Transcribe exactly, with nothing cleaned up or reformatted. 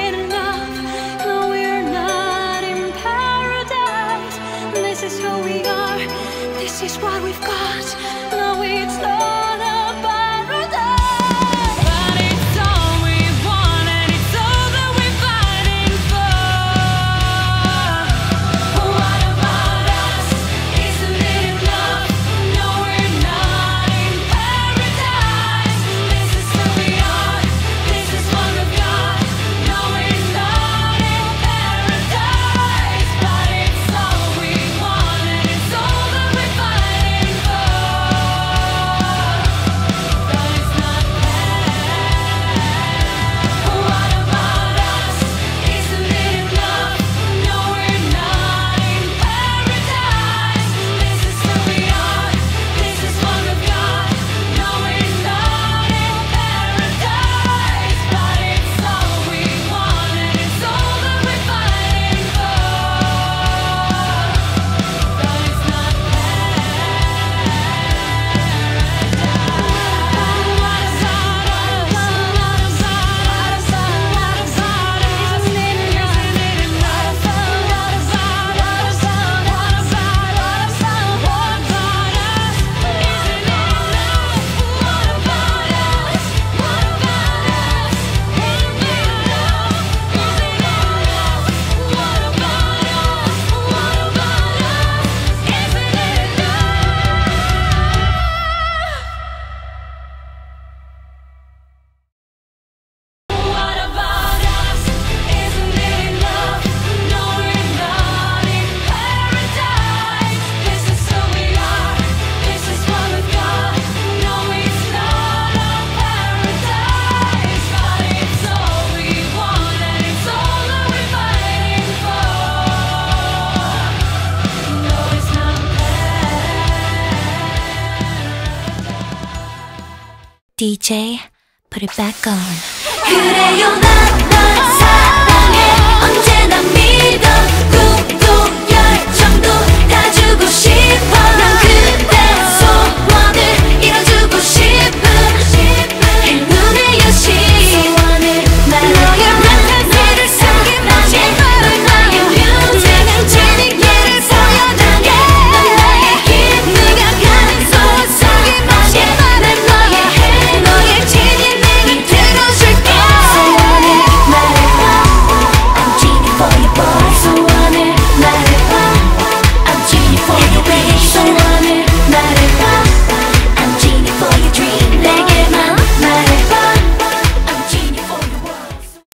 it enough? No, we're not in paradise. This is who we are, this is what we've got. No, it's not a paradise, but it's all we want and it's all that we're fighting for. What about us? Isn't it enough? No, we're not in paradise. This is who we are, this is what we've got. No, we're not in paradise, but it's all we want and it's all that we're fighting for. But it's not bad. What about us? Isn't it enough? No, we're not in paradise. This is who we are, this is what we've got. No, we're not in paradise, but it's all we want and it's all that we're fighting for. But it's not D J, put it back on. 그래요 난